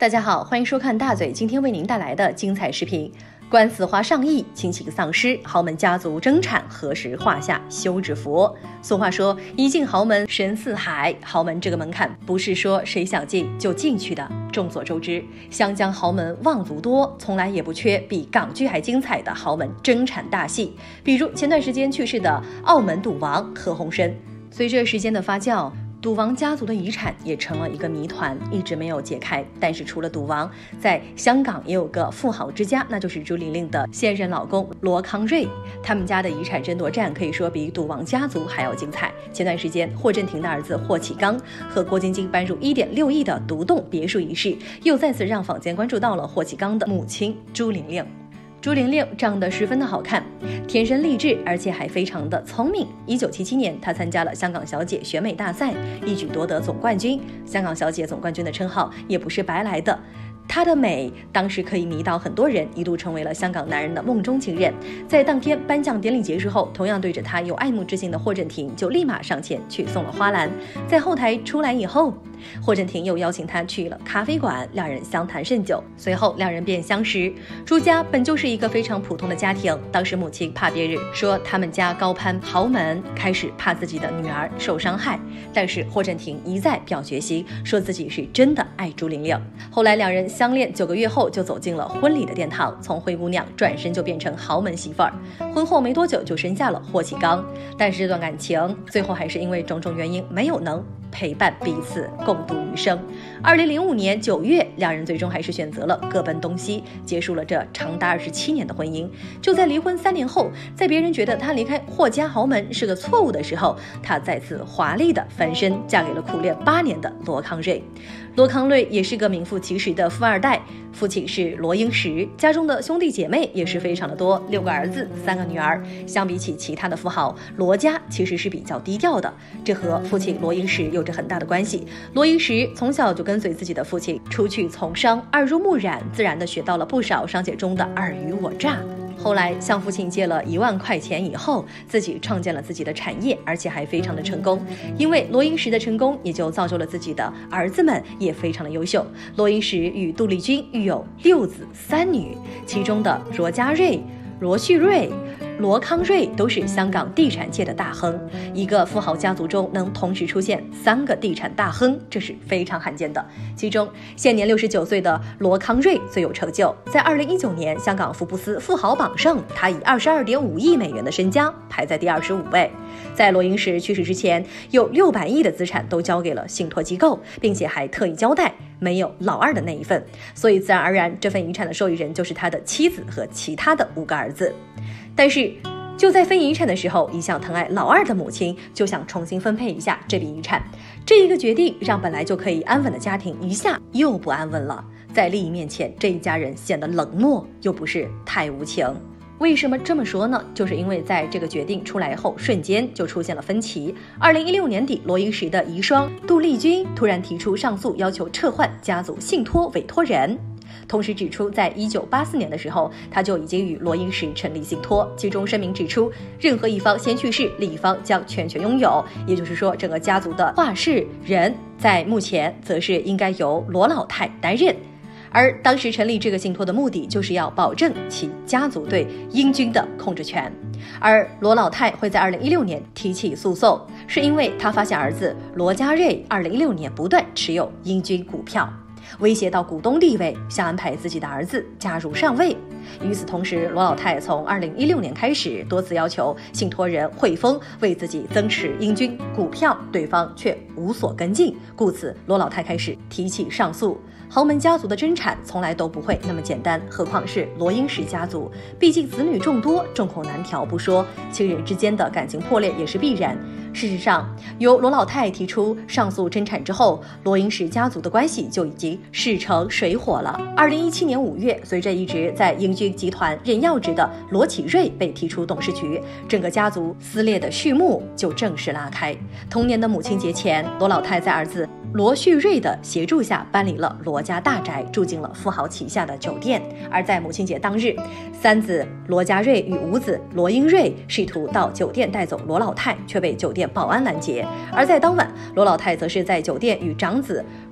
大家好，欢迎收看大嘴今天为您带来的精彩视频。官司花上亿，亲情丧失，豪门家族争产，何时画下休止符？俗话说，一进豪门深似海，豪门这个门槛不是说谁想进就进去的。众所周知，湘江豪门望族多，从来也不缺比港剧还精彩的豪门争产大戏，比如前段时间去世的澳门赌王何鸿燊。随着时间的发酵，赌王家族的遗产也成了一个谜团，一直没有解开。但是除了赌王，在香港也有个富豪之家，那就是朱玲玲的现任老公罗康瑞。他们家的遗产争夺战可以说比赌王家族还要精彩。前段时间，霍震霆的儿子霍启刚和郭晶晶搬入1.6亿的独栋别墅一事，又再次让坊间关注到了霍启刚的母亲朱玲玲。朱玲玲长得十分的好看，天生丽质，而且还非常的聪明。1977年，她参加了香港小姐选美大赛，一举夺得总冠军。香港小姐总冠军的称号也不是白来的。她的美当时可以迷倒很多人，一度成为了香港男人的梦中情人。在当天颁奖典礼结束后，同样对着她有爱慕之心的霍震霆就立马上前去送了花篮。在后台出来以后，霍震霆又邀请他去了咖啡馆，两人相谈甚久，随后两人便相识。朱家本就是一个非常普通的家庭，当时母亲怕别人说他们家高攀豪门，开始怕自己的女儿受伤害，但是霍震霆一再表决心，说自己是真的爱朱玲玲。后来两人相恋9个月后就走进了婚礼的殿堂，从灰姑娘转身就变成豪门媳妇儿。婚后没多久就生下了霍启刚，但是这段感情最后还是因为种种原因没有能陪伴彼此共度余生。2005年9月，两人最终还是选择了各奔东西，结束了这长达27年的婚姻。就在离婚3年后，在别人觉得她离开霍家豪门是个错误的时候，她再次华丽的翻身，嫁给了苦恋8年的罗康瑞。罗康瑞也是个名副其实的富二代，父亲是罗英石，家中的兄弟姐妹也是非常的多，6个儿子3个女儿。相比起其他的富豪，罗家其实是比较低调的，这和父亲罗英石有着很大的关系。罗英石从小就跟随自己的父亲出去从商，耳濡目染，自然的学到了不少商界中的尔虞我诈。后来向父亲借了1万块钱以后，自己创建了自己的产业，而且还非常的成功。因为罗英石的成功，也就造就了自己的儿子们也非常的优秀。罗英石与杜丽君育有6子3女，其中的罗家瑞、罗旭瑞、罗康瑞都是香港地产界的大亨。一个富豪家族中能同时出现3个地产大亨，这是非常罕见的。其中现年69岁的罗康瑞最有成就，在2019年香港福布斯富豪榜上，他以22.5亿美元的身家排在第25位。在罗英石去世之前，有600亿的资产都交给了信托机构，并且还特意交代没有老二的那一份，所以自然而然这份遗产的受益人就是他的妻子和其他的5个儿子。但是就在分遗产的时候，一向疼爱老二的母亲就想重新分配一下这笔遗产。这一个决定让本来就可以安稳的家庭一下又不安稳了，在利益面前，这一家人显得冷漠又不是太无情。为什么这么说呢？就是因为在这个决定出来后，瞬间就出现了分歧。2016年底，罗英石的遗孀杜丽君突然提出上诉，要求撤换家族信托委托人。同时指出，在1984年的时候，他就已经与罗英石成立信托，其中声明指出，任何一方先去世，另一方将全权拥有，也就是说，整个家族的话事人在目前则是应该由罗老太担任。而当时成立这个信托的目的，就是要保证其家族对英军的控制权。而罗老太会在2016年提起诉讼，是因为他发现儿子罗家瑞2016年不断持有英军股票，威胁到股东地位，想安排自己的儿子加入上位。与此同时，罗老太从2016年开始多次要求信托人汇丰为自己增持英军股票，对方却无所跟进，故此罗老太开始提起上诉。豪门家族的争产从来都不会那么简单，何况是罗英石家族，毕竟子女众多，众口难调不说，亲人之间的感情破裂也是必然。事实上，由罗老太提出上诉争产之后，罗英石家族的关系就已经势成水火了。2017年5月，随着一直在英军集团任要职的罗启瑞被踢出董事局，整个家族撕裂的序幕就正式拉开。同年的母亲节前，罗老太在儿子罗旭瑞的协助下搬离了罗家大宅，住进了富豪旗下的酒店。而在母亲节当日，3子罗家瑞与5子罗英瑞试图到酒店带走罗老太，却被酒店保安拦截。而在当晚，罗老太则是在酒店与长子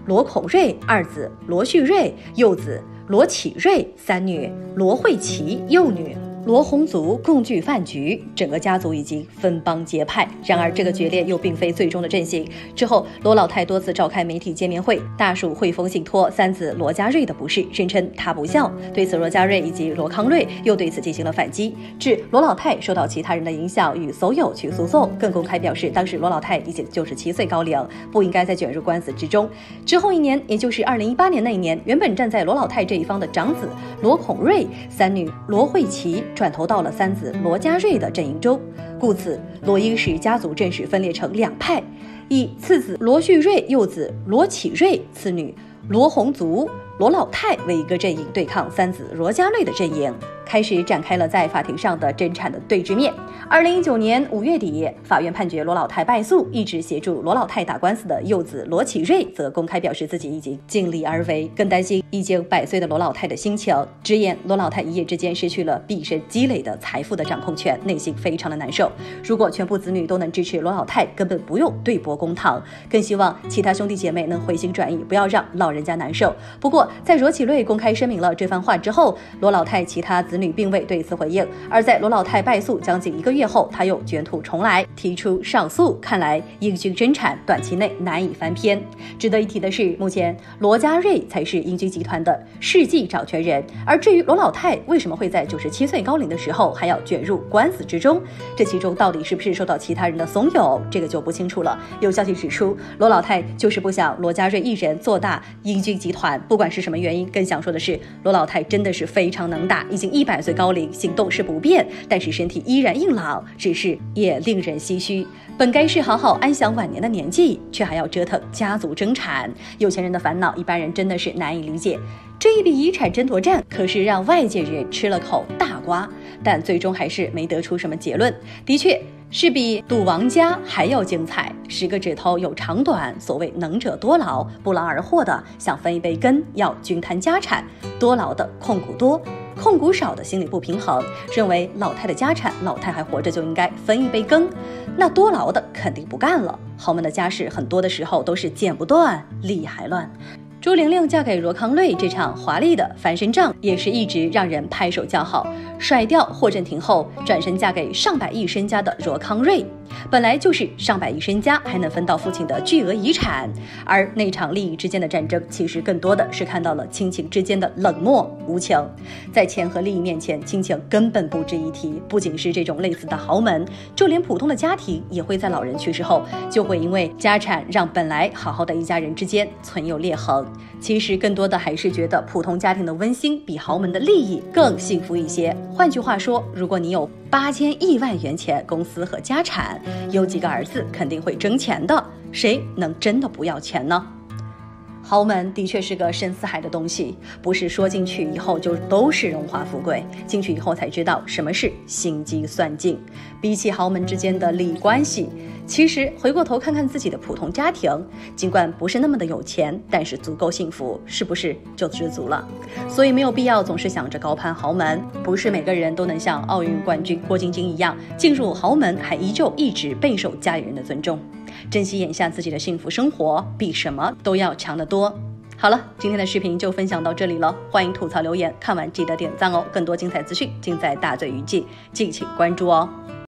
罗孔瑞，二子罗旭瑞，幼子罗启瑞，三女罗慧琪，幼女罗红族共聚饭局，整个家族已经分帮结派。然而这个决裂又并非最终的阵型。之后罗老太多次召开媒体见面会，大数汇丰信托三子罗家瑞的不是，声称他不孝。对此罗家瑞以及罗康瑞又对此进行了反击，指罗老太受到其他人的影响与馊友去诉讼，更公开表示当时罗老太已经97岁高龄，不应该再卷入官司之中。之后一年，也就是2018年那一年，原本站在罗老太这一方的长子罗孔瑞、三女罗慧琪转投到了三子罗家瑞的阵营中，故此罗英氏家族正式分裂成两派，以次子罗旭瑞、幼子罗启瑞、次女罗红族、罗老太为一个阵营对抗三子罗家瑞的阵营，开始展开了在法庭上的争产的对峙面。2019年5月底，法院判决罗老太败诉，一直协助罗老太打官司的幼子罗启瑞则公开表示自己已经尽力而为，更担心已经100岁的罗老太的心情，直言罗老太一夜之间失去了毕生积累的财富的掌控权，内心非常的难受。如果全部子女都能支持罗老太，根本不用对簿公堂，更希望其他兄弟姐妹能回心转意，不要让老人家难受。不过在罗启瑞公开声明了这番话之后，罗老太其他子女并未对此回应，而在罗老太败诉将近1个月后，他又卷土重来，提出上诉。看来英军争产短期内难以翻篇。值得一提的是，目前罗家瑞才是英军集团的世纪掌权人，而至于罗老太为什么会在97岁高龄的时候还要卷入官司之中，这其中到底是不是受到其他人的怂恿，这个就不清楚了。有消息指出，罗老太就是不想罗家瑞一人做大英军集团，不管是什么原因，更想说的是罗老太真的是非常能打，已经100岁高龄，行动是不便，但是身体依然硬朗，只是也令人唏嘘。本该是好好安享晚年的年纪，却还要折腾家族争产，有钱人的烦恼一般人真的是难以理解。这一笔遗产争夺战可是让外界人吃了口大瓜，但最终还是没得出什么结论。的确是比赌王家还要精彩，10个指头有长短，所谓能者多劳，不劳而获的想分一杯羹，要均摊家产，多劳的控股多，控股少的心理不平衡，认为老太的家产老太还活着就应该分一杯羹，那多劳的肯定不干了。豪门的家事很多的时候都是剪不断理还乱。朱玲玲嫁给罗康瑞这场华丽的翻身仗也是一直让人拍手叫好，甩掉霍震霆后转身嫁给上百亿身家的罗康瑞，本来就是上百亿身家，还能分到父亲的巨额遗产。而那场利益之间的战争，其实更多的是看到了亲情之间的冷漠无情。在钱和利益面前，亲情根本不值一提。不仅是这种类似的豪门，就连普通的家庭也会在老人去世后，就会因为家产让本来好好的一家人之间存有裂痕。其实更多的还是觉得普通家庭的温馨比豪门的利益更幸福一些。换句话说，如果你有8000亿万元钱公司和家产，有几个儿子肯定会争钱的，谁能真的不要钱呢？豪门的确是个深似海的东西，不是说进去以后就都是荣华富贵，进去以后才知道什么是心机算尽。比起豪门之间的利益关系，其实回过头看看自己的普通家庭，尽管不是那么的有钱，但是足够幸福，是不是就知足了？所以没有必要总是想着高攀豪门，不是每个人都能像奥运冠军郭晶晶一样进入豪门，还依旧一直备受家里人的尊重。珍惜眼下自己的幸福生活，比什么都要强得多。好了，今天的视频就分享到这里了，欢迎吐槽留言，看完记得点赞哦。更多精彩资讯尽在大嘴娱记，敬请关注哦。